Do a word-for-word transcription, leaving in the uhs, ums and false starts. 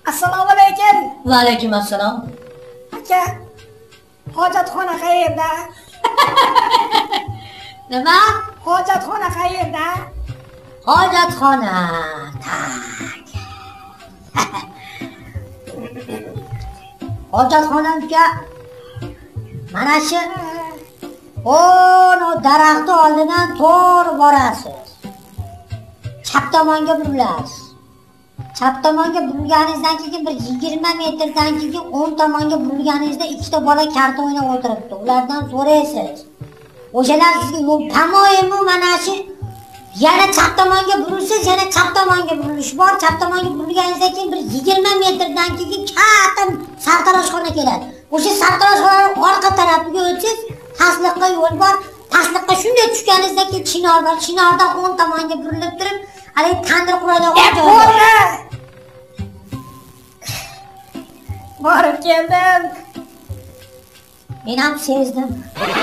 Assalomu alaykum. Va alaykum assalom. Aka, hojatxona qayerda? Nima? Hojatxona qayerda? Hojatxona. Tak. Hojatxonamga mana shu o'no daraxtni oldidan to'g'ri borasiz. Chap tomonga burilasiz. Chap tomonga burilganingizdan keyin bir yigirma metrdan keyin o'ng tomonga burilganingizda ikkita bola karta o'ynab o'tiribdi. Ulardan so'raysiz. O'shalar sizga yo'l tamoyili mana shu yana chap tomonga burilsiz, yana chap tomonga burilish bor. Chap tomonga burilganingizdan keyin bir yigirma metrdan keyin katta sartaroshxona keladi. O'sha sartaroshxonaning orqa tarafiga o'tsangiz, pastlikqa yo'l bor. Pastlikqa shunday tushganingizdan keyin chinor bor. Chinordan o'ng tomonga burilib turib, hali tandir quradigan joy. Borib keldim. Men ham sezdim.